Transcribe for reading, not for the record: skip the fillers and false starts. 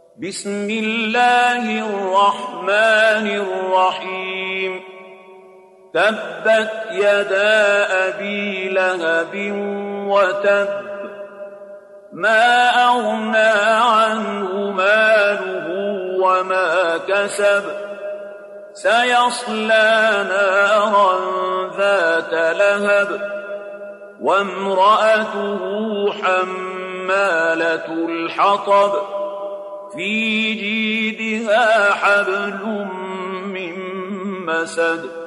بسم الله الرحمن الرحيم تبت يدا أبي لهب وتب ما أغنى عنه ماله وما كسب سيصلى نارا ذات لهب وامرأته حمالة الحطب في جيدها حبل من مسد